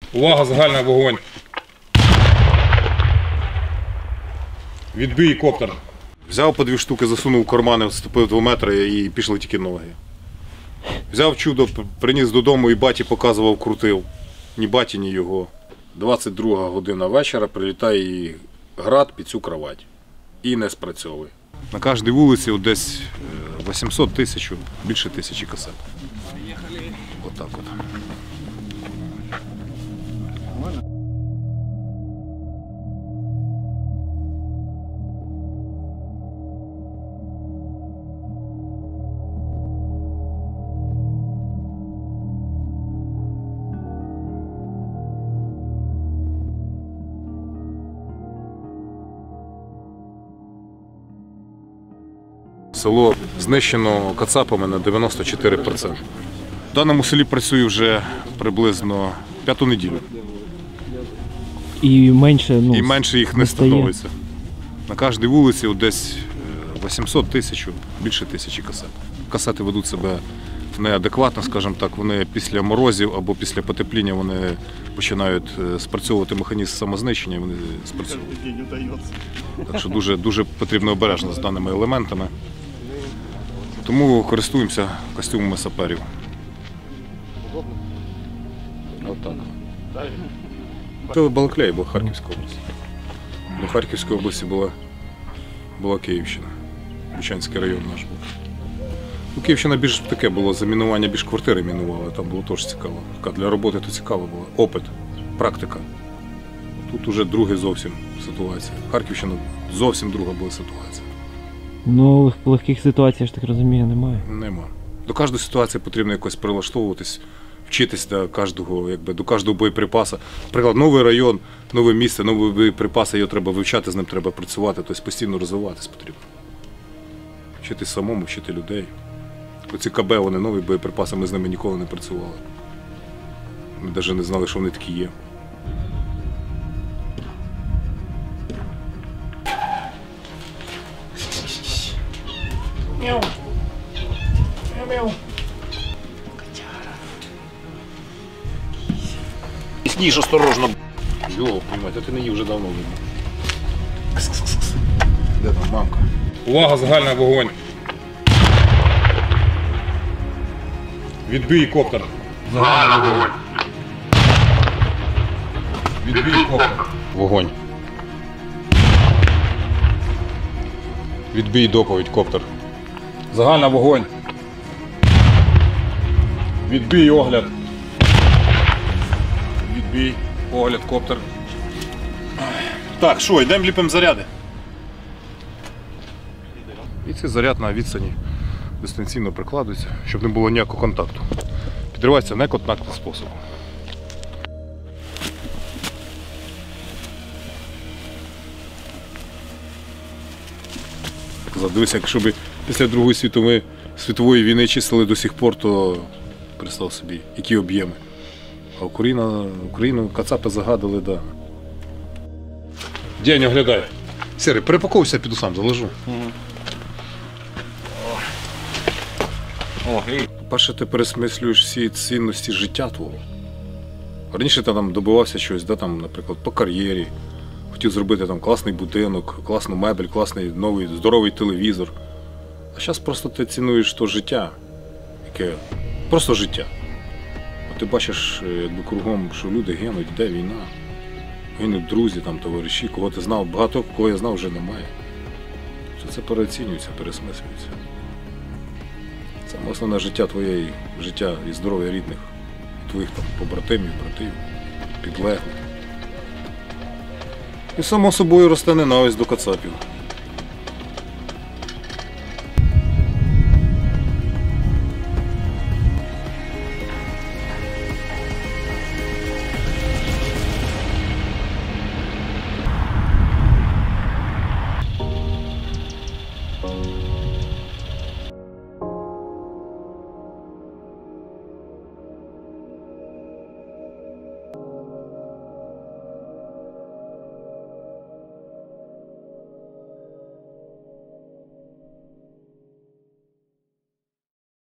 Увага, загальний вогонь. Відбій коптер. Взяв по 2 штуки, засунув в кармани, вступив 2 метри і пішли тільки ноги. Взяв чудо, приніс додому і баті показував, крутив. Ні баті, ні його. 22 година вечора прилітає град під цю кровать. І не спрацьовує. На кожній вулиці десь 800 тисяч, більше 1000 касет. Отак от. Село знищено кацапами на 94%. В даному селі працюю вже приблизно 5-ту неділю. І менше Їх не становиться. На кожній вулиці десь 800 тисяч, більше 1000 касет. Касети ведуть себе неадекватно, скажімо так, вони після морозів або після потепління вони починають спрацьовувати механізм самознищення, і вони спрацьовують. Так що дуже потрібно обережно з даними елементами. Тому користуємося костюмами саперів. Отак. Це Балаклея була Харківська область. До Харківської області була Київщина. Бучанський район наш був. Київщина більш таке було, замінування, більш квартири мінували, там було теж цікаво. Для роботи то цікаво було. Опит, практика. Тут уже друга зовсім ситуація. Харківщина зовсім друга була ситуація. Ну, легких ситуацій, я ж так розумію, немає. Нема. До кожної ситуації потрібно якось прилаштовуватись, вчитись до кожного боєприпасу. Наприклад, новий район, нове місце, нові боєприпаси, його треба вивчати, з ним треба працювати, тобто постійно розвиватись потрібно. Вчитись самому, вчити людей. Оці КБ, вони нові боєприпаси, ми з ними ніколи не працювали. Ми навіть не знали, що вони такі є. Мяу. Мяу. Сніж, осторожно. Його, понимаєте, ти не їв вже давно. Де там мамка? Увага, загальний вогонь. Відбій коптер. Загальний вогонь. Відбій коптер. Вогонь. Відбій доповідь коптер. Загальний вогонь. Відбій огляд. Відбій огляд коптер. Так, що, йдемо ліпимо заряди. І цей заряд на відстані дистанційно прикладується, щоб не було ніякого контакту. Підривається неконтактним способом. Дивися, якщо б після Другої світової війни чистили до сих пор, то представ собі, які об'єми. А Україну кацапи загадали, да. День, оглядай. Сірий, перепаковуйся, піду сам заложу. Перше, ти пересмислюєш всі цінності життя твого. Раніше ти там добивався щось, да, там, наприклад, по кар'єрі. Хотів зробити там класний будинок, класну мебель, класний новий, здоровий телевізор. А зараз просто ти цінуєш то життя, яке просто життя. Ти бачиш, якби кругом, що люди гинуть, йде війна. Гинуть друзі, там, товариші, кого ти знав, багато кого я знав вже немає. Все це переоцінюється, пересмислюється. Саме основне життя твоє, життя і здоров'я рідних, і твоїх там побратимів, братів, підлеглих. І само собою росте ненависть до кацапів.